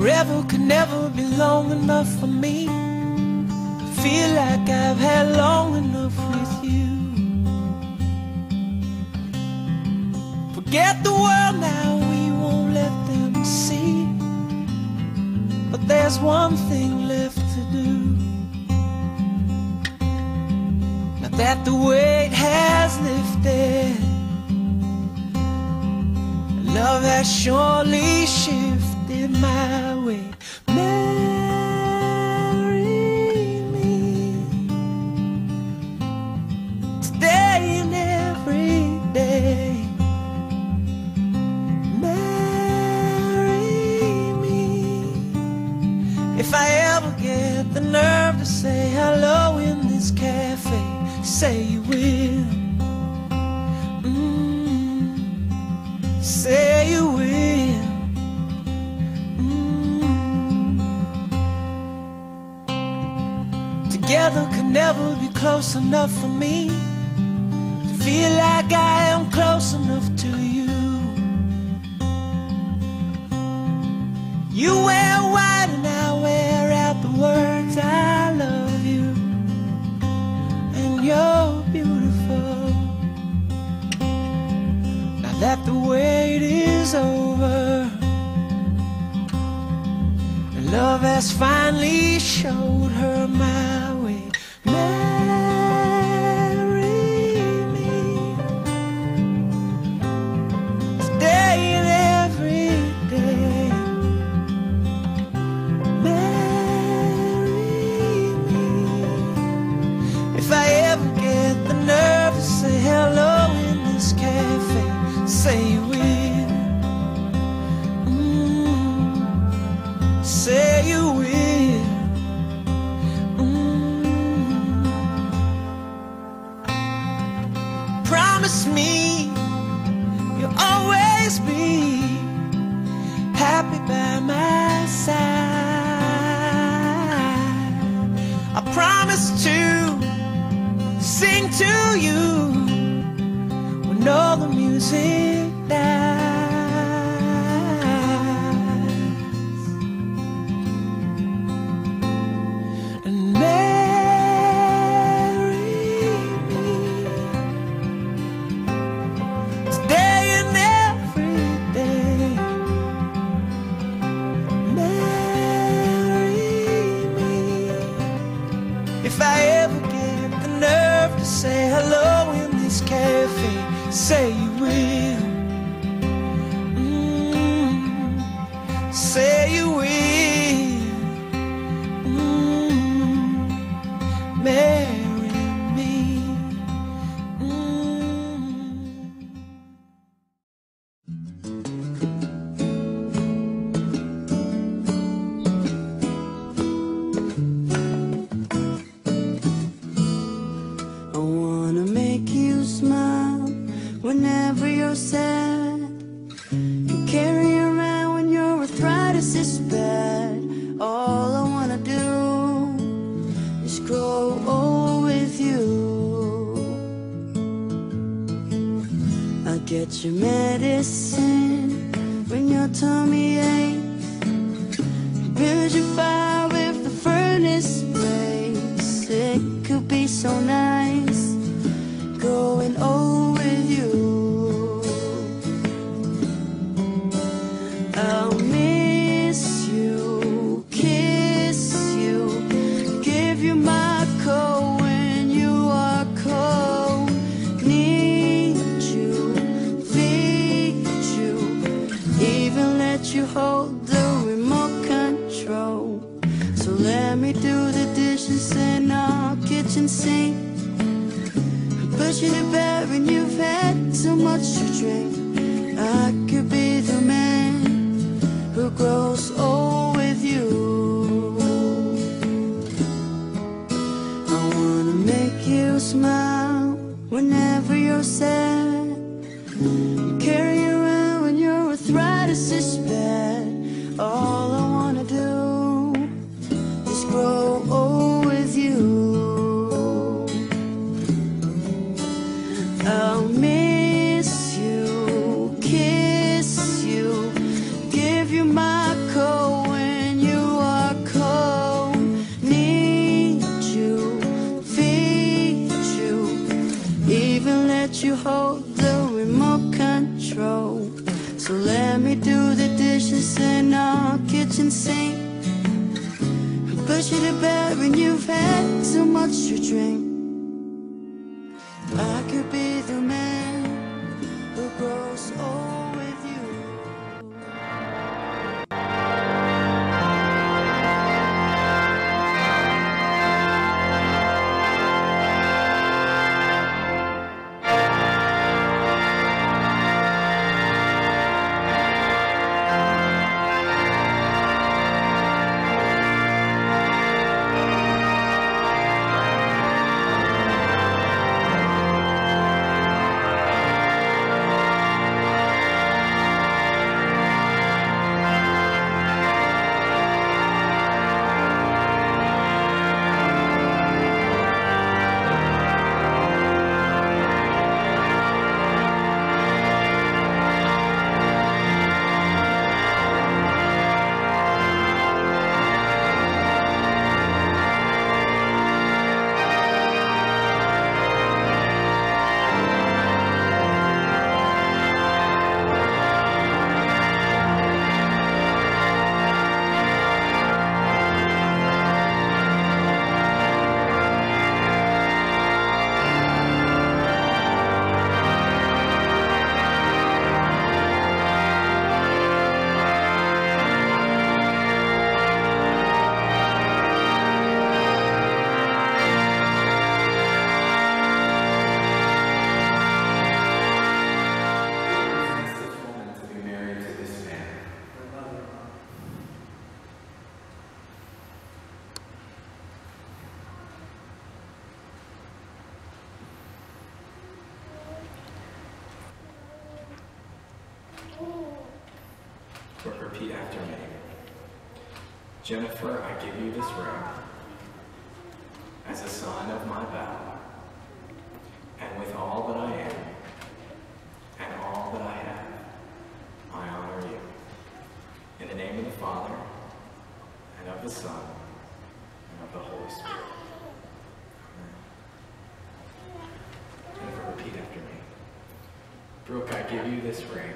Forever could never be long enough for me to feel like I've had long enough with you. Forget the world now, we won't let them see. But there's one thing left to do. Now that the weight has lifted, love has surely shifted my way. Marry me today and every day. Marry me. If I ever get the nerve to say hello in this cafe, say you will. Say you will. Together could never be close enough for me to feel like I am close enough to you. You wear white and I wear out the words I love you, and you're beautiful. Now that the wait is over, and love has finally showed her my way. Marry me today and every day. Marry me. If I ever get the nerve to say hello in this cafe, say you will. Say you will. Promise me you'll always be happy by my side. I promise to sing to you when all the music dies. And marry me today and every day. Marry me. If I ever get the nerve to say hello in this cafe, say you will. Say you will. Marry me. I wanna make you smile whenever you're sad, and carry you around when your arthritis is bad. All I wanna do is grow old with you. I'll get your medicine when your tummy aches, build your fire if the furnace breaks. It could be so nice growing old with you. I'll miss you, kiss you, give you my coat when you are cold. Need you, feed you, even let you hold the remote control. So let me do the dishes in our kitchen sink, push you to bed when you've had too much to drink. I could be the man who grows old with you. I wanna make you smile whenever you're sad, carry you around when your arthritis is bad. All I wanna do is grow old with you. I'll miss you, kiss you, give you my push you to bear when you've had too much to drink. I could be the man who grows old with you. Brooke, repeat after me. Jennifer, I give you this ring as a sign of my vow, and with all that I am and all that I have, I honor you. In the name of the Father, and of the Son, and of the Holy Spirit. Amen. Jennifer, repeat after me. Brooke, I give you this ring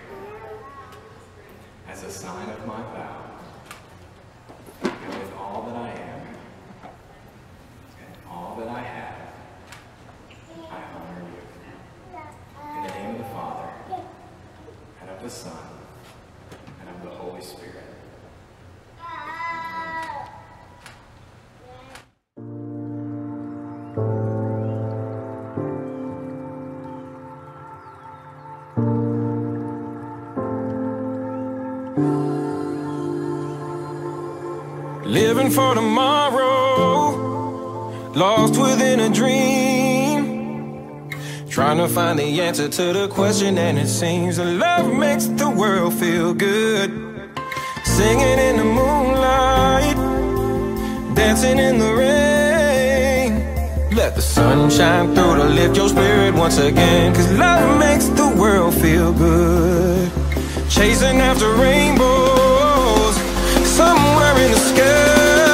as a sign of my vow, and with all that I am and all that I have, I honor you. In the name of the Father, and of the Son, and of the Holy Spirit. Living for tomorrow, lost within a dream, trying to find the answer to the question, and it seems that love makes the world feel good. Singing in the moonlight, dancing in the rain. Let the sun shine through to lift your spirit once again, 'cause love makes the world feel good. Chasing after rainbows somewhere in the sky,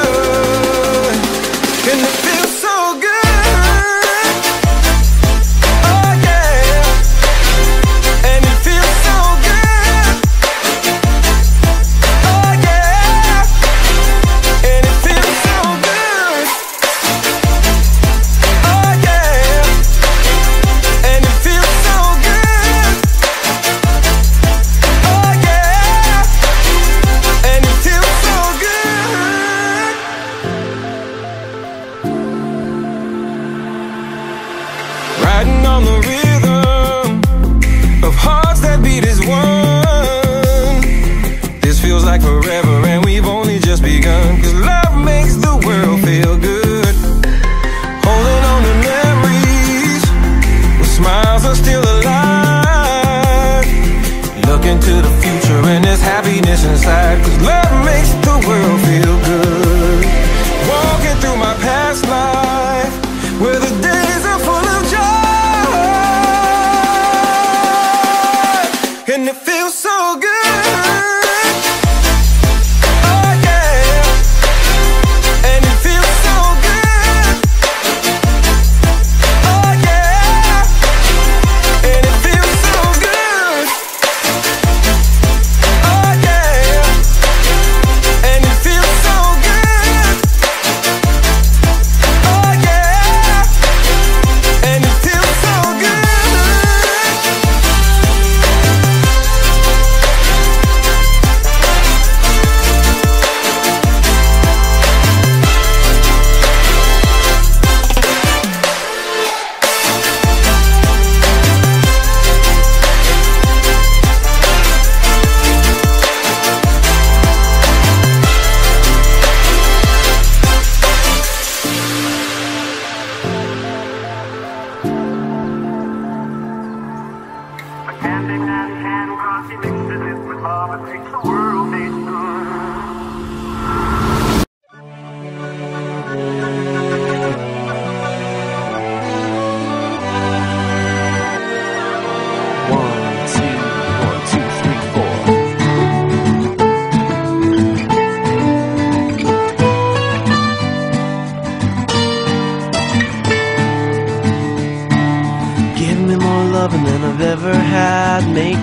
and it feels so good. Oh yeah, and it feels so good. Oh yeah, and it feels so good. Oh yeah, and it feels so good. Oh yeah, and it feels so good.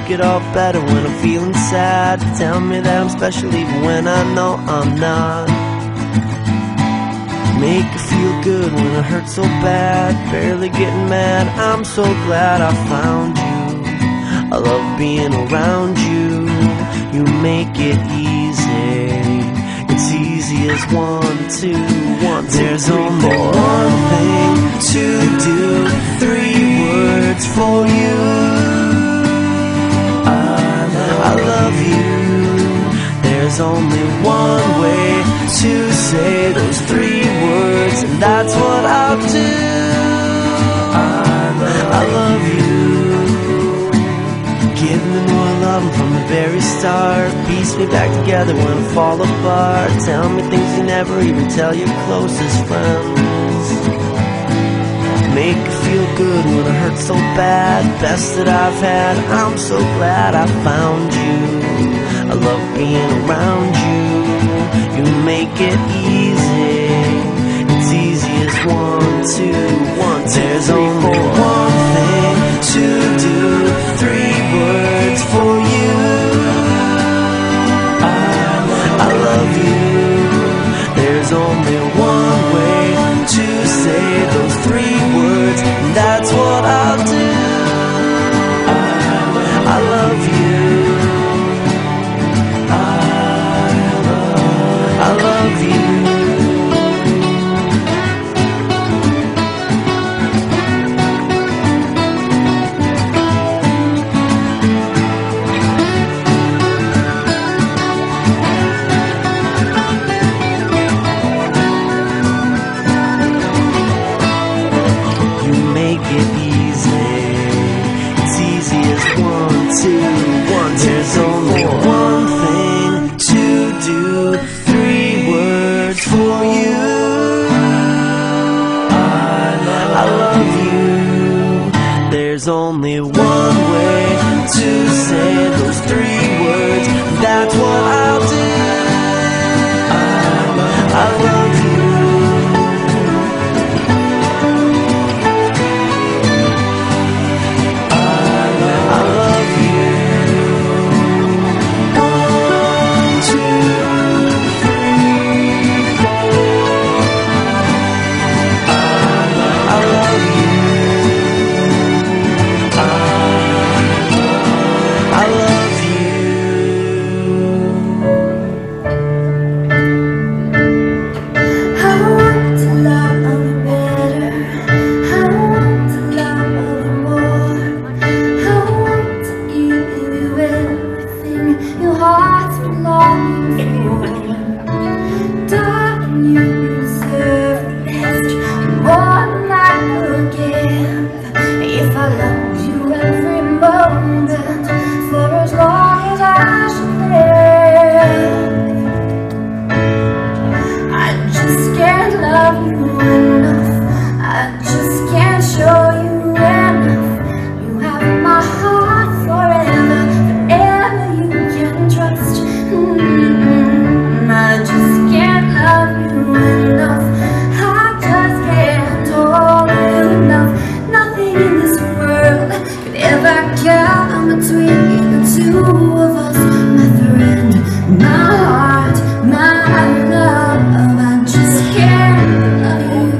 make it all better when I'm feeling sad. Tell me that I'm special even when I know I'm not. Make it feel good when it hurts so bad. Barely getting mad, I'm so glad I found you. I love being around you. You make it easy. It's easy as 1, 2, 1, 2. There's only one thing to do, 3 words for you. I love you. There's only one way to say those 3 words, and that's what I'll do. I love you. Give me more love from the very start. Piece me back together when I fall apart. Tell me things you never even tell your closest friends. Make it feel good when it hurts so bad. Best that I've had, I'm so glad I found you. I love being around you. You make it easy. It's easy as 1, 2, 1, 2. There's only one thing to do, 3 words for you. I love you. There's only one way to say those 3 words, and that's what I'll do. I love you. I love you. There's only one thing to do, 3 words for you. I love you. There's only one way to say those 3 words, that's what I'll do. I love you. My heart, my love, I just can't love you.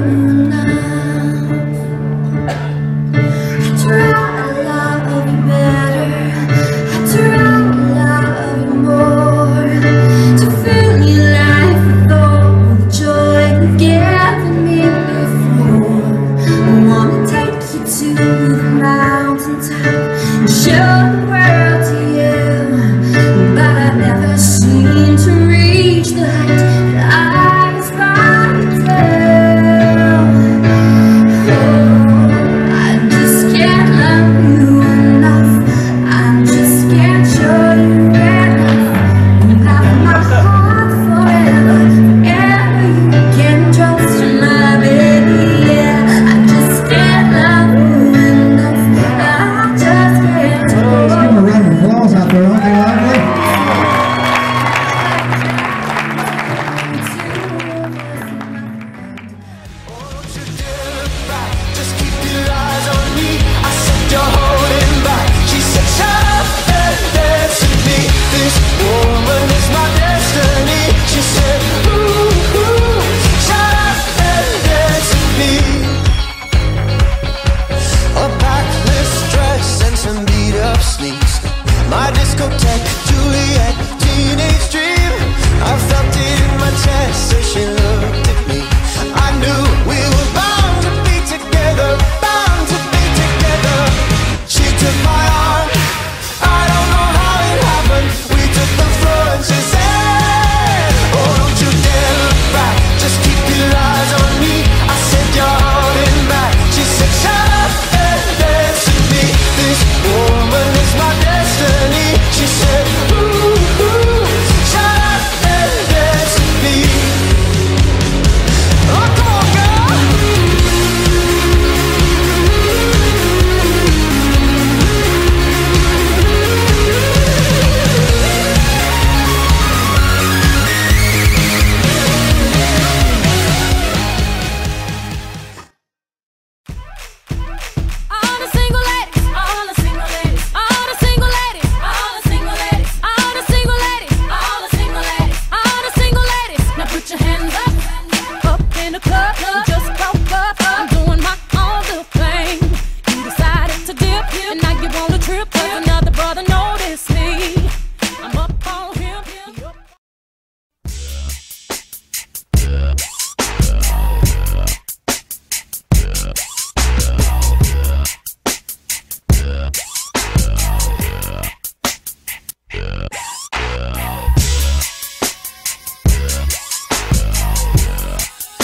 club, just broke up. I'm doing my own little thing. You decided to dip, and now you want a trip, 'cause another brother noticed me. I'm up on him.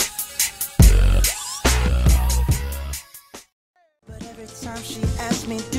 But every time she asks me